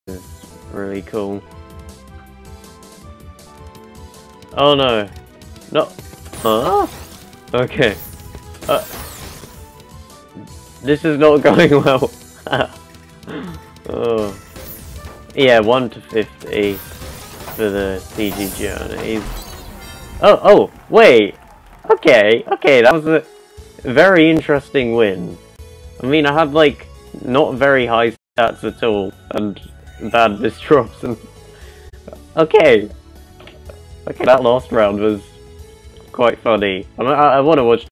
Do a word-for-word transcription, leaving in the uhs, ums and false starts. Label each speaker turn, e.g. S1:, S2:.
S1: It's really cool. Oh no. No. Huh? Okay. Uh, this is not going well. Oh. Yeah, one to fifty for the C G journeys. Oh, oh, wait. Okay, okay, that was a very interesting win. I mean, I had, like, not very high stats at all, and bad misdrops, and... Okay. Okay, that last round was quite funny. I, I, I want to watch